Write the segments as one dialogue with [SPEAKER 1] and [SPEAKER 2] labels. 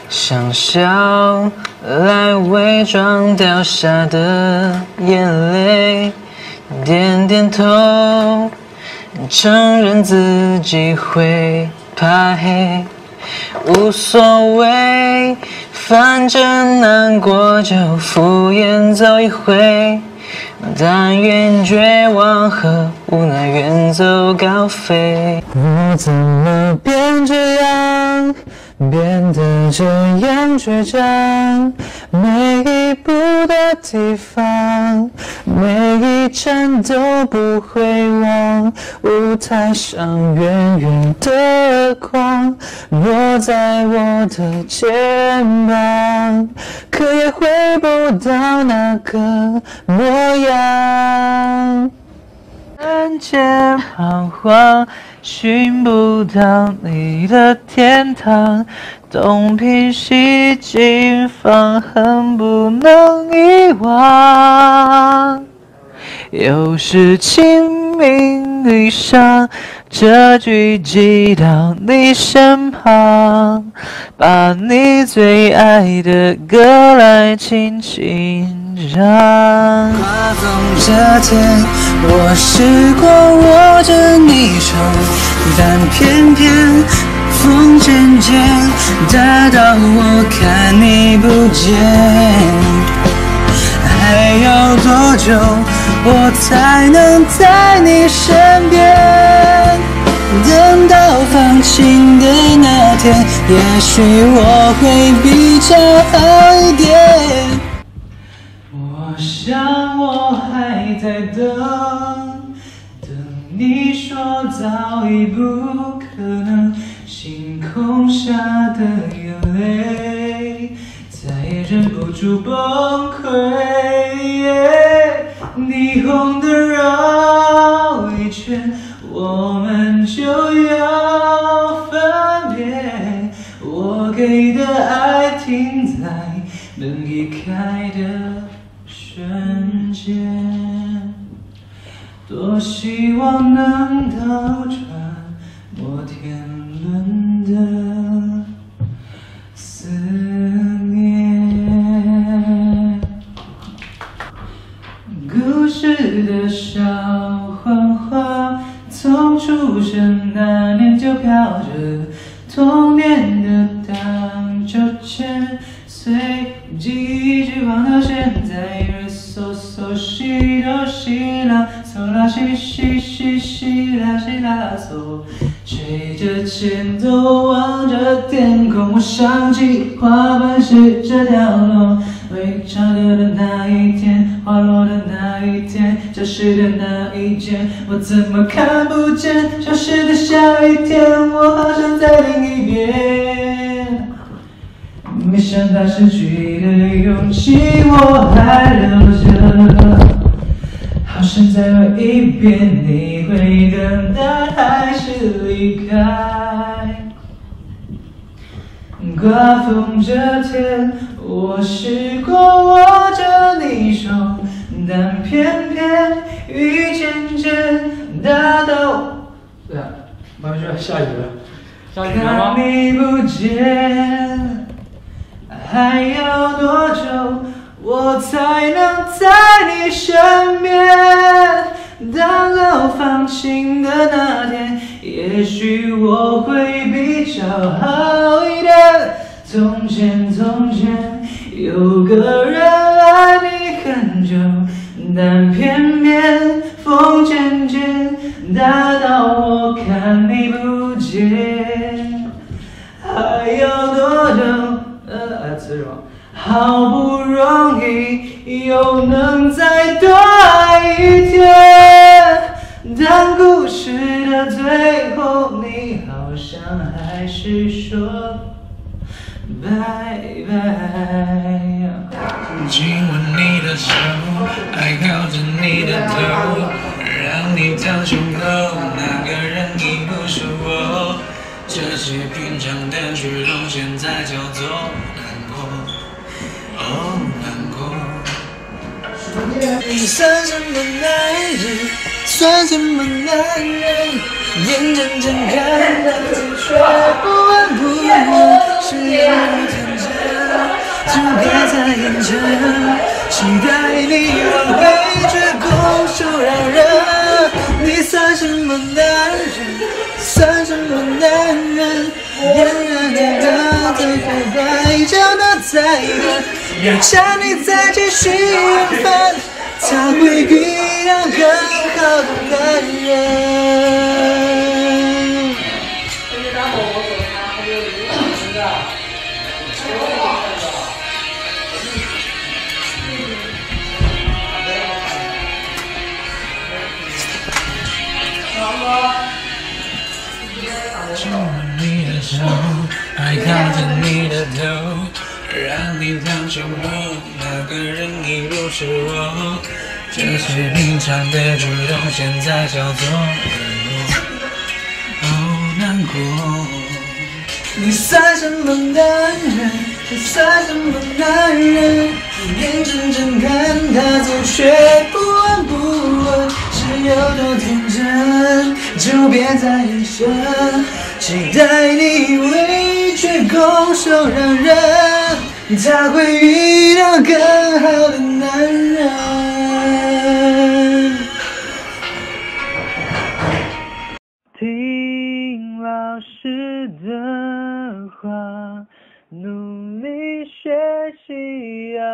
[SPEAKER 1] 想笑来伪装掉下的眼泪，点点头，承认自己会怕黑，无所谓，反正难过就敷衍走一回。但愿绝望和无奈远走高飞。我怎么变这样，变得这样倔强？每一步的地方，每一站都不会忘。舞台上远远的光落在我的肩膀，可也回不到那个模样。人间彷徨，寻不到你的天堂，东拼西凑，放恨不能遗忘。有时清明雨上，这句寄到你身旁，把你最爱的歌来轻轻唱。刮风这天，我试过握着你手，但偏偏风渐渐大到我看你不见。还要多久我才能在你身边？等到放晴的那天，也许我会比较好一点。我想我还在等，等你说早已不可能，星空下的眼泪再也忍不住崩溃。霓虹灯绕一圈，我们就要分别。我给的爱停在门一开的瞬间，多希望能倒转摩天轮的思念。故事的小黄花，从出生那年就飘着，童年的荡秋千，随记忆一直晃到现在。嗦嗦西哆西拉，嗦拉西西西西拉西拉嗦，吹着前奏望着天空，我想起花瓣是这条路，未唱歌的那一天，花落的那一天，消失的那一天，我怎么看不见？消失的下一天，我好想在另一边。没想到失去的勇气我还留着，好想再问一遍，你会等待还是离开？刮风这天，我试过握着你手，但偏偏雨渐渐大到……对啊，马上就要下雨了，下雨了吗？看你不见。还要多久我才能在你身边？当到放晴的那天，也许我会比较好一点。从前有个人爱你很久，但偏偏风渐渐大到我看你不见。还要多久？好不容易又能再多爱一天，但故事的最后，你好像还是说拜拜。
[SPEAKER 2] 亲吻你的手，爱靠着你的头，让你掏胸口，那个人已不是我。这些平常的举动，现在叫做难过。哦，难过。你算什么男人？算什么男人？眼睁睁看着自己却不闻不问，是因为天真。
[SPEAKER 1] 爱就能再等，有着你再继续缘分，他会遇到更好的男人。
[SPEAKER 2] 亲吻你的手，爱靠着你的头，让你当胸口，那个人已不是我。这些平常的举动，现在叫做难过。
[SPEAKER 1] 你算什么男人？你算什么男人？眼眼睁睁看他走，却不闻不问，是有多天真？就别再眼神，期待你委曲拱手让人，他会遇到更好的男人。听老师的话，努力学习啊，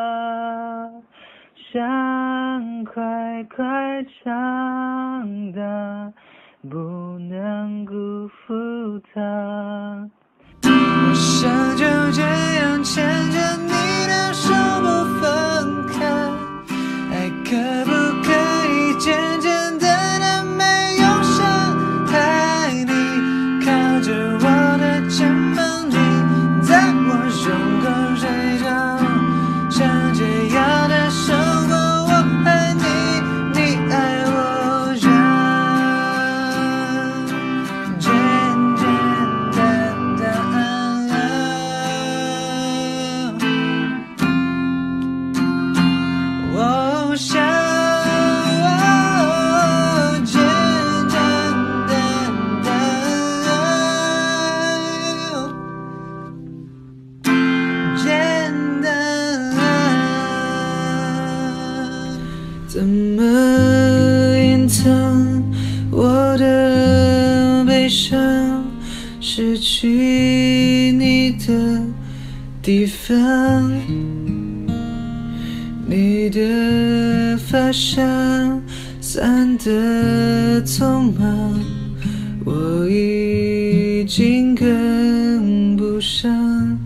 [SPEAKER 1] 想快快长大，不能辜负他。我想就这样牵着你的手不分开，爱可不可以简简单单没有伤害你？靠着我的肩膀，你在我胸口睡着，像这样的生活，我爱你，你爱我，简简单单。我想，简简单单，简单。怎么隐藏我的悲伤？失去你的地方，你的发香散得匆忙，我已经跟不上。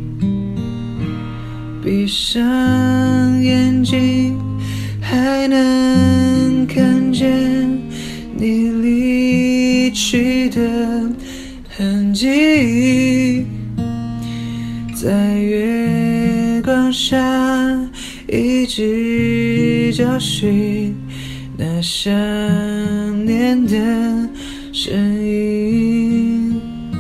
[SPEAKER 1] 闭上眼睛，还能看见你离去的痕迹，在月光下一直找寻那想念的声音。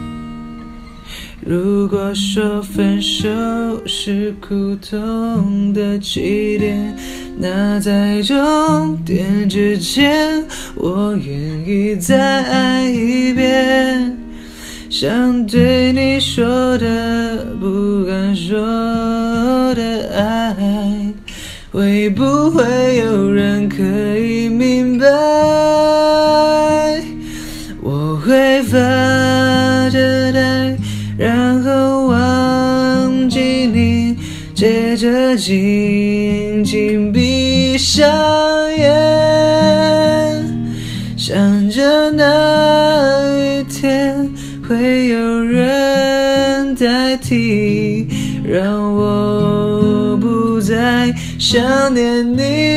[SPEAKER 1] 如果说分手是苦痛的起点，那在终点之前，我愿意再爱一遍。想对你说的不敢说的爱，会不会有人可以明白？我会发着呆，然后忘记你，接着紧紧闭上眼，想着那一天会有人代替，让我不再想念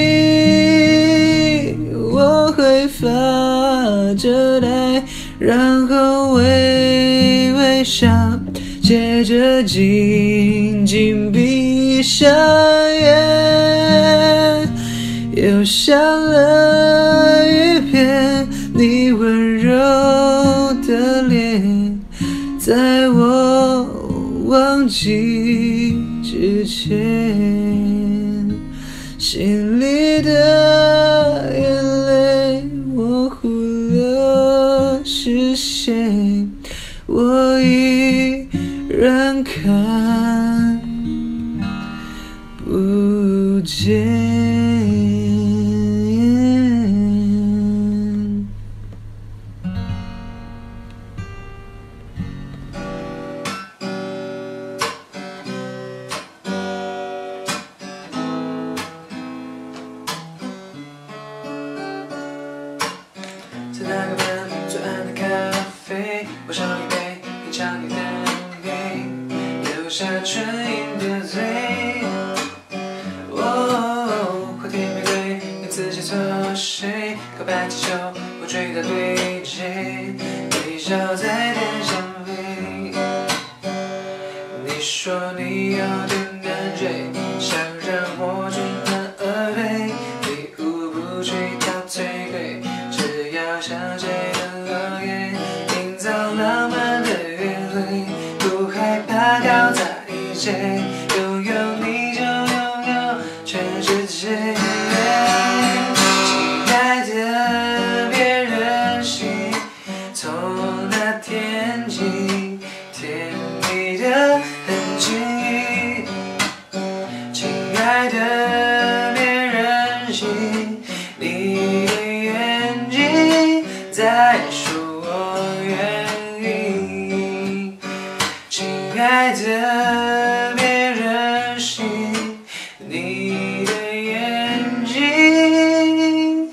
[SPEAKER 1] 你。我会发着呆，然后微微笑，接着紧紧闭上眼，又想了一遍你温柔的脸，在我忘记之前，心里的眼泪模糊了视线，我依然看不见。
[SPEAKER 2] 我烧一杯，品尝你的美，留下唇印的嘴。花甜玫瑰，你自己作祟，告白气球，我追到对街，微笑在天上飞。你说你有点难追，想让我知难而退，礼物不追到最贵，只要像谁的落叶，营造浪漫的约会，不害怕搞砸一切，拥有你就拥有全世界。亲爱的，别任性，从那天起，甜蜜的痕迹。亲爱的，别任性，你的眼睛在说我愿意。亲爱的，别任性，你的眼睛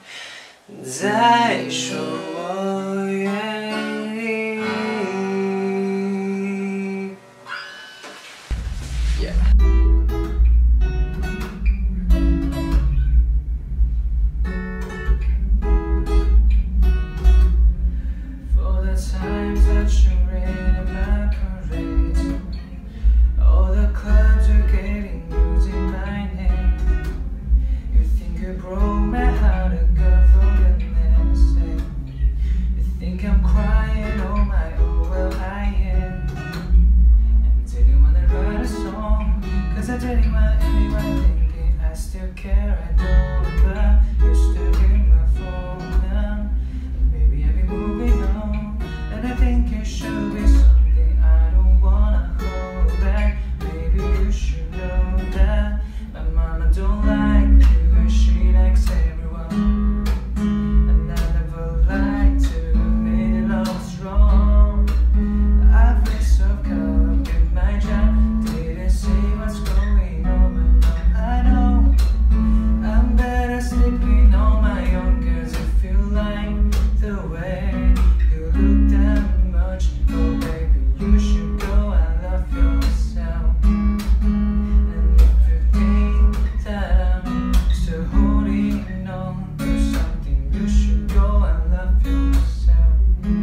[SPEAKER 2] 在说我愿意。For the times that you rain in my parade, all the clubs are getting using my name. You think you broke my heart, a girl, for goodness sake. You think I'm crying, oh my, oh well I am. And didn't wanna write a song, cause I didn't want anyone thinking I still care, I don't, but you still get my phone now. Maybe I'll be moving on, and I think it should be something I don't wanna hold back. Maybe you should know that my mama don't like you and she likes everyone, and I never like to admit love's wrong. I feel so caught up in my job, didn't see what's going on, but now I know I'm better sleeping on my own, cause if you like the way you look that much, oh baby, you should go and love yourself. And if you think that I'm still holding on to something, you should go and love yourself.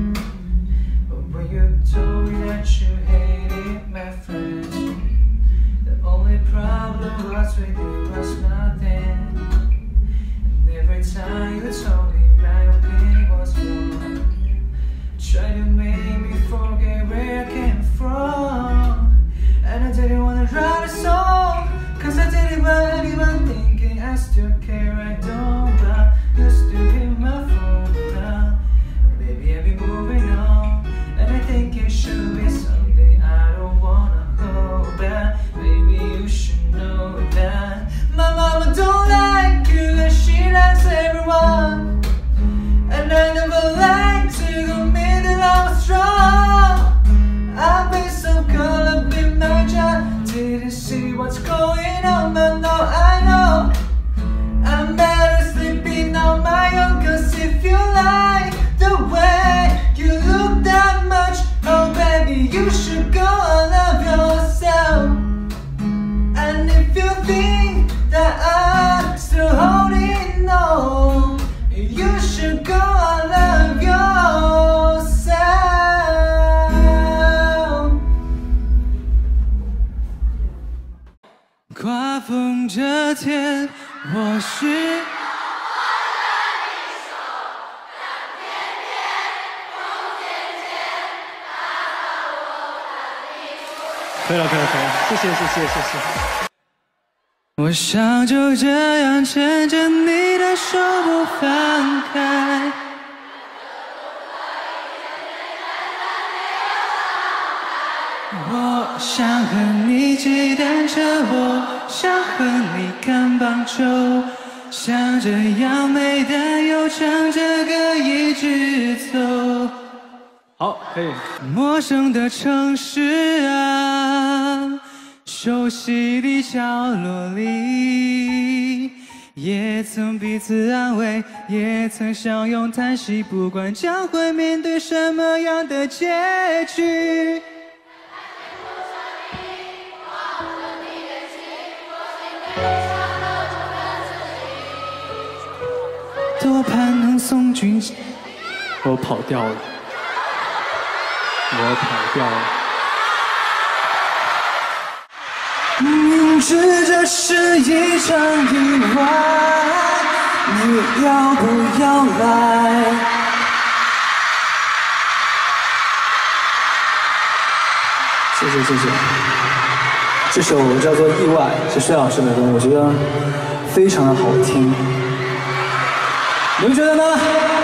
[SPEAKER 2] But when you told me that you hated my friends, the only problem was with you was nothing. And every time you told me my opinion was wrong, try to make me forget where I came from. And I didn't wanna write a song, cause I didn't want anyone thinking I still care, I don't, but you still hit my phone now. Baby, I'll be moving on, and I think it should be something I don't wanna hold back. Baby, you should know that my mama don't like you and she likes everyone, and I never like to admit that I was wrong. I've been so caught up in my job, didn't see what's going on, but now I know I'm better sleeping on my own, cause if you like the way you look that much, oh baby, you should go and love yourself. And if you think that I'm still holding on, you should go and love yourself. 刮风这天，我是。可以了，谢谢。我想就这样牵着你的手不放开。我想和你骑单车，我想和你看棒球，像这样美但又唱着歌一直走。好，可以。陌生的城市啊，熟悉的角落里，
[SPEAKER 3] 也曾彼此安慰，也曾相拥叹息，不管将会面对什么样的结局。多盼能送君。我跑调了，我跑调了。明知这是一场意外，你要不要来？谢谢谢谢。这首叫做《意外》，是薛老师的歌，我觉得非常的好听。你们觉得呢？